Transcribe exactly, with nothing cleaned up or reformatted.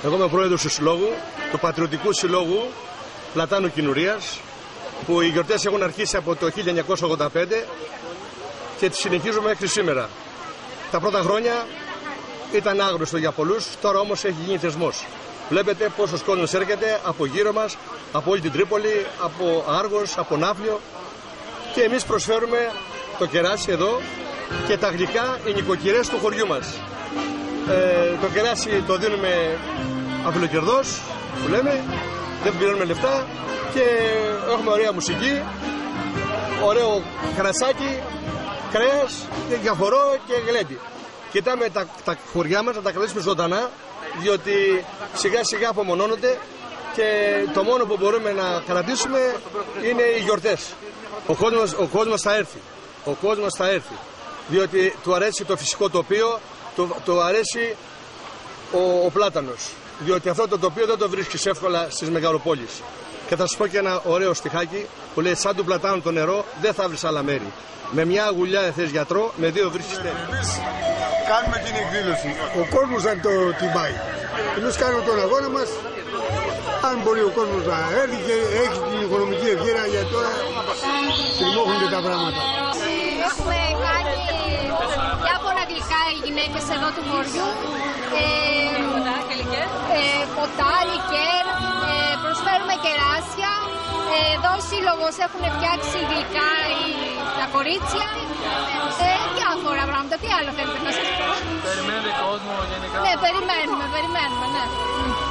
Εγώ είμαι πρόεδρος του συλλόγου, του Πατριωτικού Συλλόγου Πλατάνου Κοινουρίας, που οι γιορτές έχουν αρχίσει από το χίλια εννιακόσια ογδόντα πέντε και τις συνεχίζουμε μέχρι σήμερα. Τα πρώτα χρόνια ήταν άγνωστο για πολλούς, τώρα όμως έχει γίνει θεσμός. Βλέπετε πόσος κόσμος έρχεται από γύρω μας, από όλη την Τρίπολη, από Άργος, από Ναύπλιο, και εμείς προσφέρουμε το κεράσι εδώ και τα γλυκά οι νοικοκυρές του χωριού μας. Ε, το κεράσι το δίνουμε αφιλοκερδός, που λέμε, δεν πληρώνουμε λεφτά και έχουμε ωραία μουσική, ωραίο κρασάκι, κρέας και γιαχορό και γλέντι. Κοιτάμε τα, τα χωριά μας να τα κρατήσουμε ζωντανά, διότι σιγά σιγά απομονώνονται και το μόνο που μπορούμε να κρατήσουμε είναι οι γιορτές. Ο κόσμος, ο κόσμος θα έρθει, ο κόσμος θα έρθει, διότι του αρέσει το φυσικό τοπίο, του, του αρέσει ο, ο πλάτανος, διότι αυτό το τοπίο δεν το βρίσκεις εύκολα στις μεγαλοπόλεις. Και θα σας πω και ένα ωραίο στιχάκι που λέει: σαν του πλατάνου το νερό δεν θα βρεις άλλα μέρη. Με μια αγουλιά θες γιατρό, με δύο βρίσκεις τέλη. Εμείς κάνουμε την εκδήλωση. Ο κόσμος δεν το τιμάει. Εμείς κάνουμε τον αγώνα μας. Αν μπορεί ο κόσμος να έρθει και έχει την οικονομική ευκαιρία, για τώρα τριμώχονται τα πράγματα. Έχουμε κάνει διάφορα γλυκά οι γυναίκες εδώ του χωριού. Ε, ε, ποτά, λικέρ, ε, προσφέρουμε κεράσια. Ε, εδώ ο σύλλογος έχουν φτιάξει γλυκά οι, τα κορίτσια. Ε, διάφορα πράγματα. Τι άλλο θέλετε να σας πω? Περιμένετε κόσμο γενικά? Ναι, περιμένουμε, περιμένουμε, ναι.